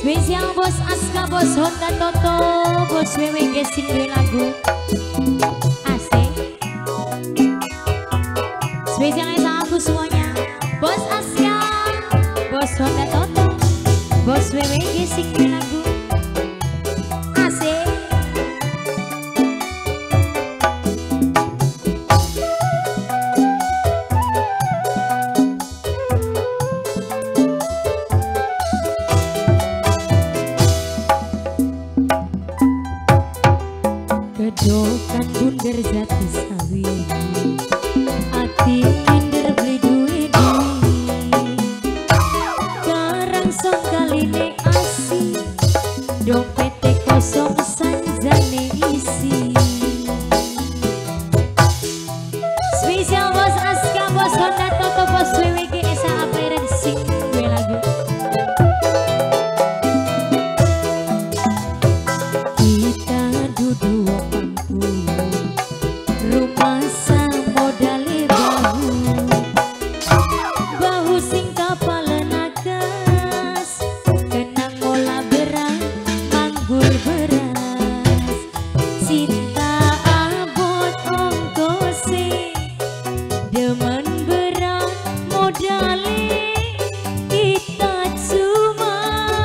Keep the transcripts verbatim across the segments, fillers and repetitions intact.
Spesial bos Aska, bos Honda Toto, bos W W G sing duwe lagu asik. Spesialnya sama aku semuanya, bos Aska, bos Honda Toto, bos W W G sing duwe lagu asik. Kedokan bunder jati sawi, ati minder beli duit karang song kaline asi, dompete kosong sanjane isi. Spesial bos Aska, bos Honda Toto, bos W W G Esa Aprera di sing gue lagu. Kita duduk rumah samodale bahu, bahu sing kapalan akas, kenang mola beras, manggul beras, cinta abot ongkose, demen berat modale, kita cuma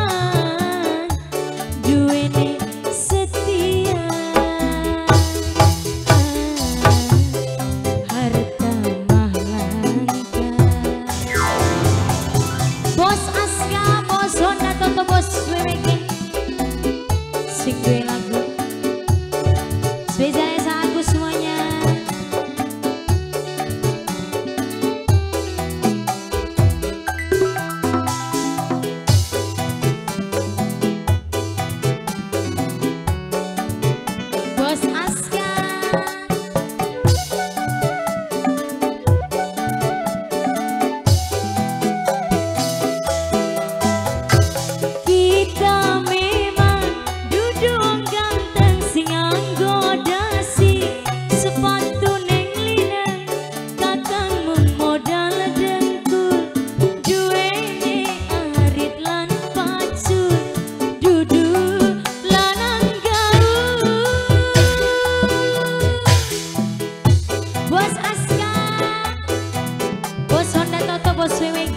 duwene setia. Bos Aska, bos Honda Toto, bos W W G sing duwe lagu spesialnya sama aku semuanya. Bos Aska, bos Aska, bos Honda Toto, bos W W G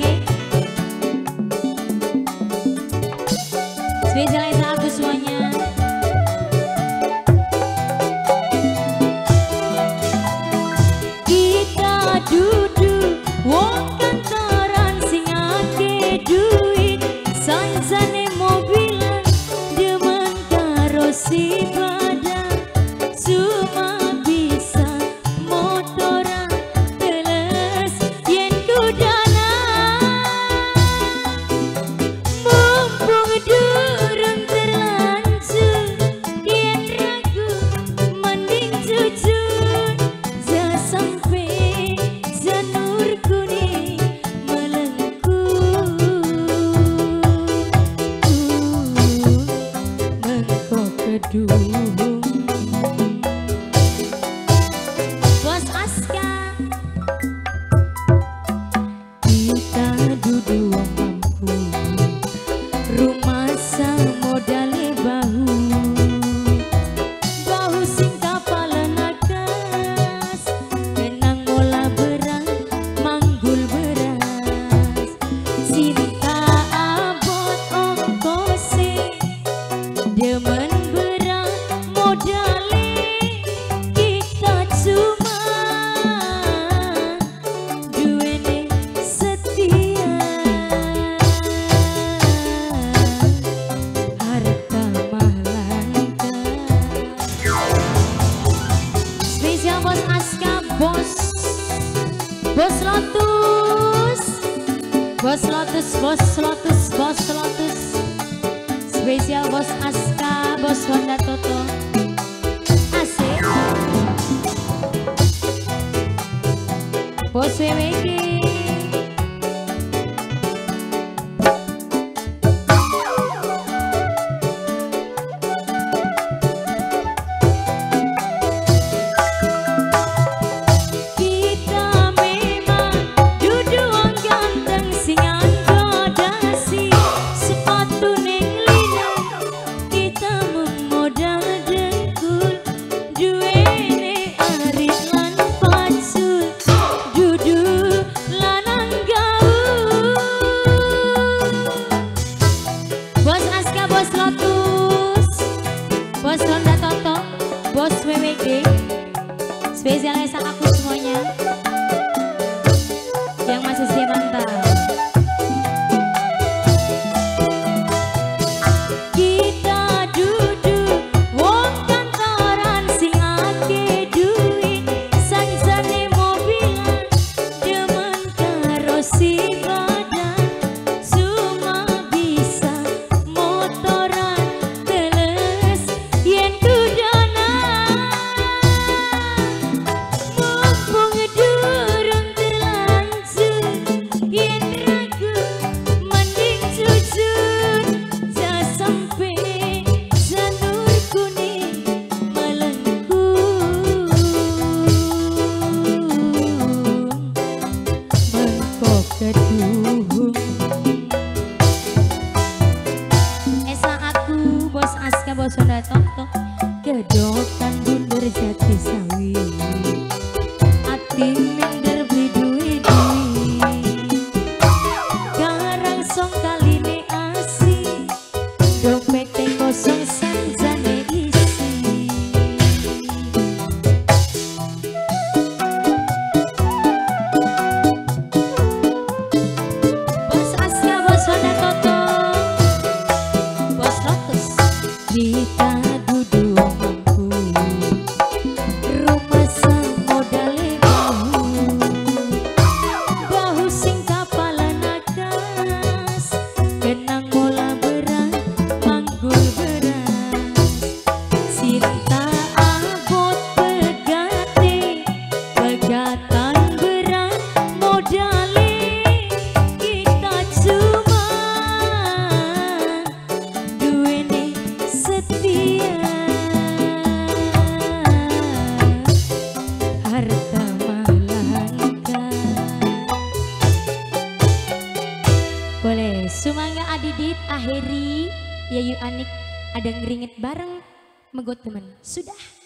spesialnya sama aku semuanya. Kita duduk wong kantoran sing ake duit, sanjane mobilan demen karo si badan, cuma bisa motoran teles yen kudana, mumpung durung terlanjur, yen ragu mending jujur, ja sampe janur kuning melengku, mengko kedung. Bos Aska, kita duduk mampu, rumah samodale bahu, bahu sing kapalan akas, kenang mola beras, manggul beras, cinta abot ongkose, demen berat modale, kita cuma duwene setia. Harta mahlangka. Spesial bos Aska, bos bos Lotus, bos Lotus, bos Lotus, bos Lotus. Spesial bos Aska, bos Honda Toto asik. Bos W W G kita memang duduk ganteng sing anggo dasi, sepatu ning hajatan berat modali kita cuma duweni setia harta malangka. Boleh Sumangga Adidit akhiri Yayu Anik ada ngeringet bareng megot temen sudah.